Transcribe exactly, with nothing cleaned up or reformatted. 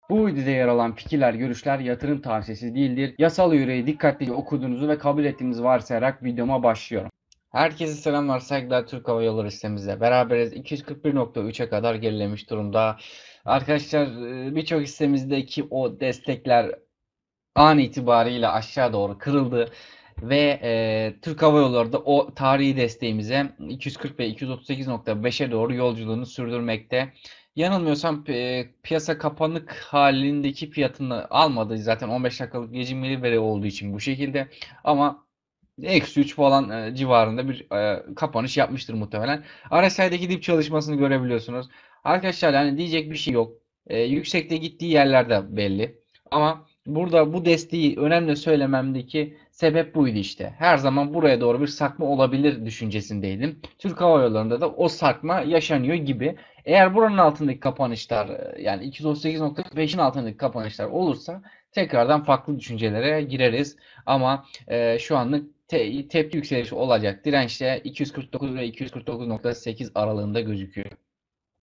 Bu videoda yer alan fikirler, görüşler yatırım tavsiyesi değildir. Yasal yüreği dikkatlice okuduğunuzu ve kabul ettiğinizi varsayarak videoma başlıyorum. Herkese selamlar, saygılar. Türk Hava Yolları sistemimizle beraberiz. iki yüz kırk bir nokta üçe kadar gerilemiş durumda. Arkadaşlar e, birçok hissemizdeki o destekler an itibariyle aşağı doğru kırıldı. Ve e, Türk Hava Yolları da o tarihi desteğimize iki yüz kırk ve iki yüz otuz sekiz nokta beşe doğru yolculuğunu sürdürmekte. Yanılmıyorsam e, piyasa kapanık halindeki fiyatını almadı. Zaten on beş dakikalık gecikmeli veri olduğu için bu şekilde. Ama eksi üç falan e, civarında bir e, kapanış yapmıştır muhtemelen. R S I'deki dip çalışmasını görebiliyorsunuz. Arkadaşlar yani diyecek bir şey yok. E, yüksekte gittiği yerler de belli. Ama burada bu desteği önemli söylememdeki sebep buydu işte. Her zaman buraya doğru bir sarkma olabilir düşüncesindeydim. Türk Hava Yolları'nda da o sarkma yaşanıyor gibi. Eğer buranın altındaki kapanışlar e, yani iki yüz otuz sekiz nokta beşin altındaki kapanışlar olursa tekrardan farklı düşüncelere gireriz. Ama e, şu anlık te tepki yükselişi olacak. Dirençte iki yüz kırk dokuz ve iki yüz kırk dokuz nokta sekiz aralığında gözüküyor.